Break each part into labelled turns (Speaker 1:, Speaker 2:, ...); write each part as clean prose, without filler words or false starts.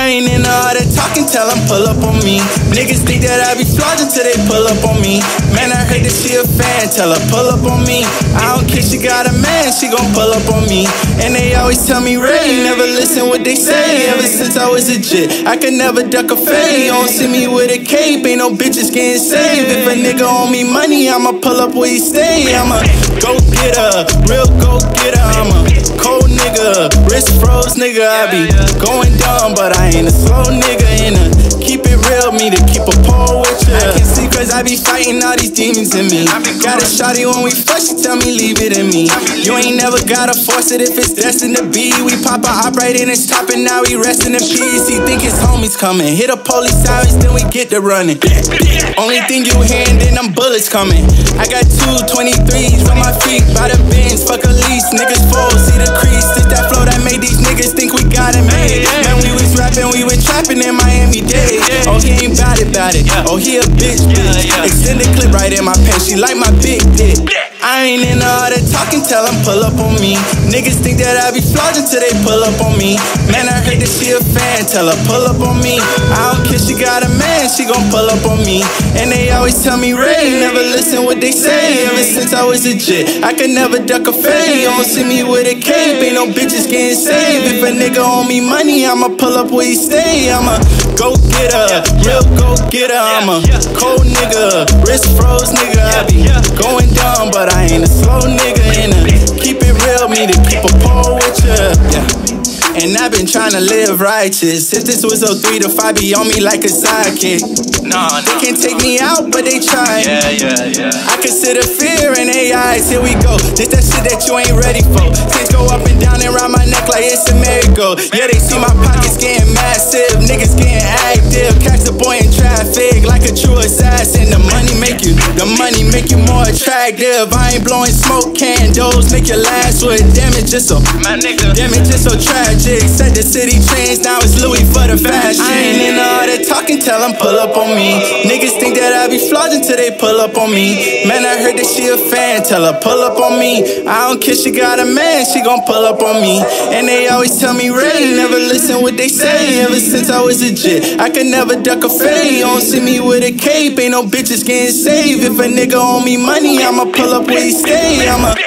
Speaker 1: I ain't into all that talking, tell them pull up on me. Niggas think that I be flogging till they pull up on me. Man, I heard that she a fan, tell her pull up on me. I don't care, she got a man, she gon' pull up on me. And they always tell me, Raiigh, never listen what they say. Ever since I was a jit, I could never duck a fade. You don't see me with a cape, ain't no bitches getting saved. If a nigga owe me money, I'ma pull up where he stay. I'm a go-getter, real go-getter. I'm a cold nigga, wrist froze nigga. I be going dumb, but I ain't a slow nigga. In a keep it real, me to keep a pole with ya. I can see cause I be fighting all these demons in me. Got a shawty when we fuck, she tell me leave it in me. You ain't never gotta force it if it's destined to be. We pop a op right in his top and now we resting in peace. He think his homies coming, hit a police sirens, then we get to running. Only thing you hearing, then them bullets coming. I got 2 23s on my feet, by the bins, fuck a lease. Niggas fold, see the crease. It's that flow that made these niggas think we got it made. Man, we was rapping, we was trapping in Miami-Dade. Oh, he ain't bout it. Oh, he a bitch. Extended clip right in my pants, she like my big dick. I ain't into all that talking, tell them pull up on me. Niggas think that I be flogging till they pull up on me. Man, I heard that she a fan, tell her pull up on me. I don't care, she got a man, she gon' pull up on me. And they always tell me, Raiigh, never listen what they say. Ever since I was a jit, I could never duck a fade. You don't see me with a cape, ain't no bitches getting saved. If a nigga owe me money, I'ma pull up where he stay. I'm a go-getter, real go-getter. I'm a cold nigga, wrist froze nigga. I be going dumb, but I ain't a slow nigga. In a keep it real, me to keep a pole with ya. And I've been trying to live righteous. If this was 03 to 5, be on me like a sidekick. They can't take me out, but they try. I consider fear in their eyes. Here we go. This that shit that you ain't ready for. Things go up and down and round my neck like it's a merry-go. Yeah, they see my pockets getting massive, niggas getting active. Catch the boy in traffic like a true assassin. The money make you more attractive. I ain't blowing smoke candles, make your last with damage just so tragic. Set the city change, now it's Louis for the fashion. I ain't into all that talking, tell them pull up on me. Niggas think that I be flogging till they pull up on me. Man, I heard that she a fan, tell her pull up on me. I don't care, she got a man, she gon' pull up on me. And they always tell me, Raiigh, never listen what they say. Ever since I was a jit, I could never duck a fade. You don't see me with a cape, ain't no bitches getting saved. If a nigga owe me money, I'ma pull up where he stay. I'm a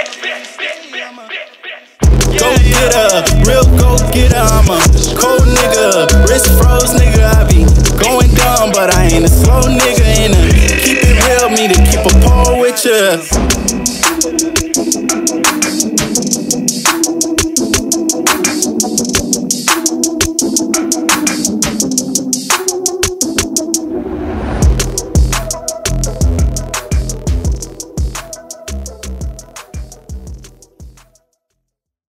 Speaker 1: go-getter, real go-getter. I'm a cold nigga, wrist froze nigga. I be going dumb, but I ain't a slow nigga. In a keep it real, me to keep a pole with ya.